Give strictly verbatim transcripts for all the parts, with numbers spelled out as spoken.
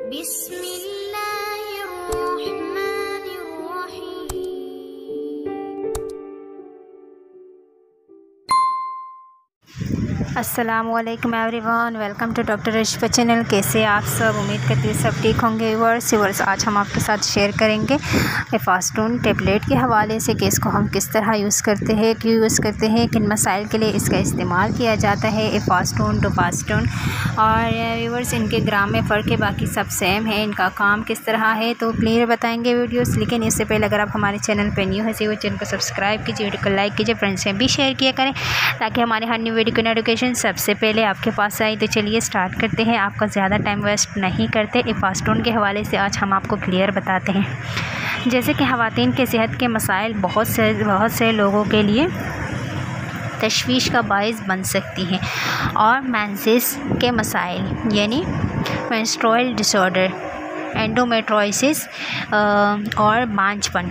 अस्सलामुअलैकुम everyone, welcome to doctor Rishwa channel. कैसे आप सब? उम्मीद करती हूँ सब ठीक होंगे। व्यूअर्स व्यूअर्स आज हम आपके साथ शेयर करेंगे एफास्टोन टेबलेट के हवाले से कि इसको हम किस तरह यूज़ करते हैं, क्यों यूज़ करते हैं, किन मसाइल के लिए इसका इस्तेमाल किया जाता है। एफास्टोन, डोपास्टोन और व्यूअर्स इनके ग्राम में फ़र्क है, बाकी सब सेम है। इनका काम किस तरह है तो क्लियर बताएंगे वीडियोस। लेकिन इससे पहले अगर आप हमारे चैनल पर न्यू है वो चैनल को सब्सक्राइब कीजिए, वीडियो को लाइक कीजिए, फ्रेंड्स से भी शेयर किया करें ताकि हमारे हर न्यू वीडियो की नोटिफिकेशन सबसे पहले आपके पास आई। तो चलिए स्टार्ट करते हैं, आपका ज़्यादा टाइम वेस्ट नहीं करते। एफास्टोन के हवाले से आज हम आपको क्लियर बताते हैं। जैसे कि ख़वातीन के सेहत के मसाइल बहुत से बहुत से लोगों के लिए तशवीश का बाइस बन सकती हैं, और मेंसेस के मसाइल यानी मेंस्ट्रुअल डिसऑर्डर, एंडोमेट्रोसिस और बांझपन,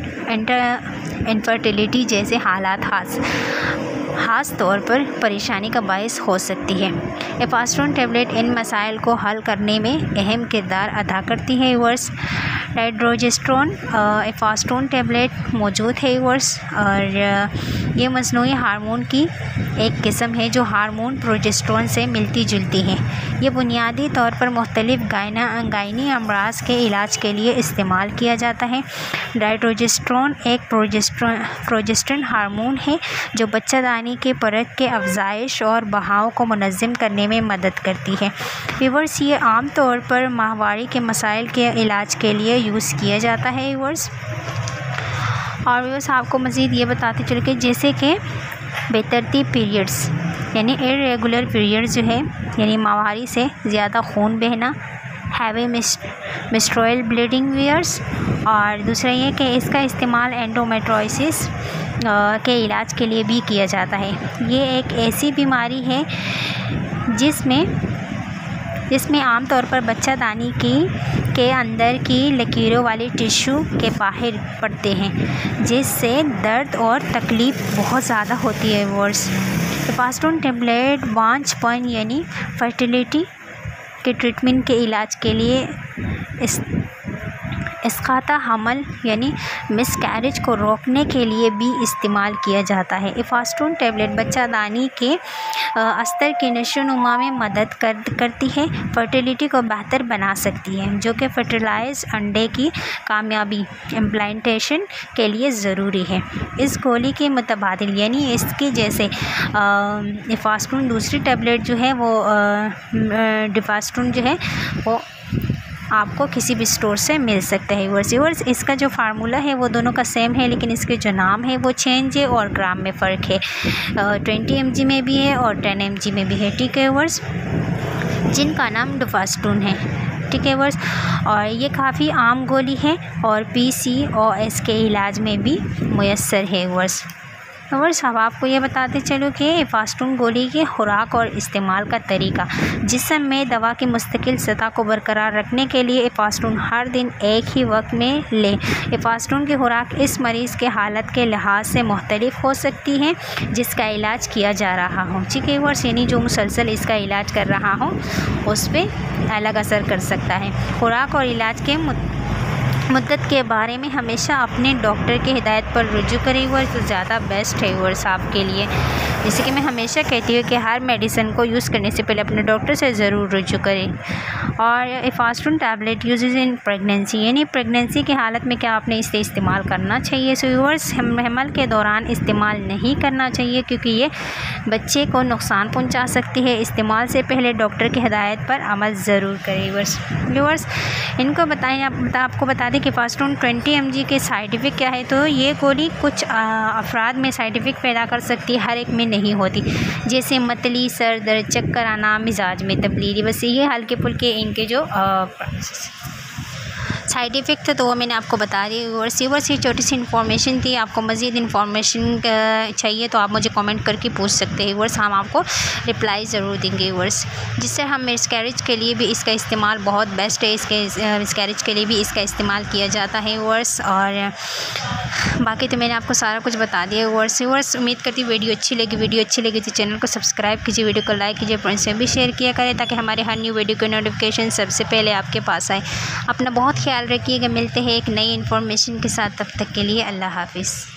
इनफर्टिलिटी जैसे हालात खास ख़ास तौर पर परेशानी का बायस हो सकती है। एफास्टोन टेबलेट इन मसाइल को हल करने में अहम किरदार अदा करती है। वर्स डाइड्रोजेस्ट्रोन एफास्टोन टेबलेट मौजूद है वर्स, और ये मसनूई हार्मोन की एक किस्म है जो हार्मोन प्रोजेस्ट्रोन से मिलती जुलती है। ये बुनियादी तौर पर मुख्तलिफ गायना गायनी अमराज के इलाज के लिए इस्तेमाल किया जाता है। डाइड्रोजेस्ट्रोन एक प्रोजेस्ट्रोन प्रोजेस्टेरोन हार्मोन है जो बच्चादानी के परत के अफजाइश और बहाव को मुनज़्ज़म करने में मदद करती है। व्यूअर्स ये आम तौर पर माहवारी के मसाइल के इलाज के लिए यूज़ किया जाता है। व्यूअर्स और व्यूअर्स आपको मज़ीद ये बताते चले कि जैसे कि बेतरतीब पीरियड्स यानी इरेगुलर पीरियड्स जो है यानी माहवारी से ज़्यादा खून बहना, हैवी मेंस्ट्रुअल ब्लीडिंग व्यूअर्स, और दूसरा ये कि इसका इस्तेमाल एंडोमेट्रोसिस के इलाज के लिए भी किया जाता है। ये एक ऐसी बीमारी है जिसमें जिसमें आमतौर पर बच्चादानी की के अंदर की लकीरों वाले टिश्यू के बाहर पड़ते हैं, जिससे दर्द और तकलीफ़ बहुत ज़्यादा होती है। वर्स एफास्टोन टेबलेट बांझपन यानी फर्टिलिटी के ट्रीटमेंट के इलाज के लिए इस इसकाता हमल यानी मिसकैरेज को रोकने के लिए भी इस्तेमाल किया जाता है। एफास्टोन टेबलेट बच्चादानी के अस्तर की नशोनुमा में मदद कर करती है, फर्टिलिटी को बेहतर बना सकती है, जो कि फर्टिलाइज अंडे की कामयाबी इम्प्लांटेशन के लिए ज़रूरी है। इस गोली के मुतबादिल यानी इसके जैसे एफास्टोन दूसरी टेबलेट जो है वो डिफास्टोन जो है वो आपको किसी भी स्टोर से मिल सकता है। वर्स वर्स इसका जो फार्मूला है वो दोनों का सेम है, लेकिन इसके जो नाम है वो चेंज है और ग्राम में फ़र्क है। ट्वेंटी एम जी में भी है और टेन एम जी में भी है। ठीक है वर्स, जिनका नाम डोपास्टोन है। ठीक है वर्स, और ये काफ़ी आम गोली है और पी सी ओ एस के इलाज में भी मुयस्सर है। वर्स वर्स अब आपको ये बताते चलो कि एफास्टोन गोली के खुराक और इस्तेमाल का तरीका। जिस्म में दवा की मुस्तकिल सतह को बरकरार रखने के लिए एफास्टोन हर दिन एक ही वक्त में लें। एफास्टोन की खुराक इस मरीज़ के हालत के लिहाज से मुख्तलिफ हो सकती है जिसका इलाज किया जा रहा हो। ठीक है वर्स, यानी जो मुसलसल इसका इलाज कर रहा हो उस पर अलग असर कर सकता है। खुराक और इलाज के मुद्दत के बारे में हमेशा अपने डॉक्टर की हिदायत पर रुजू करें, वो तो ज़्यादा बेस्ट है वर्स आपके लिए। जैसे कि मैं हमेशा कहती हूँ कि हर मेडिसिन को यूज़ करने से पहले अपने डॉक्टर से ज़रूर रुजू करें। और एफास्टोन टैबलेट यूजेस इन प्रेगनेंसी यानी प्रेगनेंसी की हालत में क्या आपने इसे इस्तेमाल करना चाहिए। सो व्यूअर्स हमल के दौरान इस्तेमाल नहीं करना चाहिए क्योंकि ये बच्चे को नुकसान पहुँचा सकती है। इस्तेमाल से पहले डॉक्टर की हिदायत पर अमल ज़रूर करें। व्यूअर्स व्यूअर्स इनको बताएं आप बता, आपको बता दें कि एफास्टोन ट्वेंटी एम जी के साइड इफ़ेक्ट क्या है। तो ये गोली कुछ अफराद में साइड इफ़ेक्ट पैदा कर सकती है, हर एक में नहीं होती, जैसे मतली, सर दर्द, चक्कर आना, मिजाज में तब्दीली। बस ये हल्के फुल्के इनके जो साइड इफ़ेक्ट थे तो वो मैंने आपको बता दी व्यूअर्स। व्यूअर्स ये छोटी सी इन्फॉर्मेशन थी, आपको मज़ीद इन्फॉर्मेशन चाहिए तो आप मुझे कमेंट करके पूछ सकते हैं व्यूअर्स, हम आपको रिप्लाई ज़रूर देंगे व्यूअर्स। जिससे हम मिसकैरेज के लिए भी इसका इस्तेमाल बहुत बेस्ट है, इसके मिसकैरेज के लिए भी इसका इस्तेमाल किया जाता है व्यूअर्स। और बाकी तो मैंने आपको सारा कुछ बता दिया व्यूअर्स। व्यूअर्स उम्मीद करती हूँ वीडियो अच्छी लगी, वीडियो अच्छी लगी तो चैनल को सब्सक्राइब कीजिए, वीडियो को लाइक कीजिए, फ्रेंड्स से भी शेयर किया करें ताकि हमारे हर न्यू वीडियो की नोटिफिकेशन सबसे पहले आपके पास आए। अपना बहुत ख्याल रखिएगा, मिलते हैं एक नई इन्फॉर्मेशन के साथ, तब तक के लिए अल्लाह हाफिज़।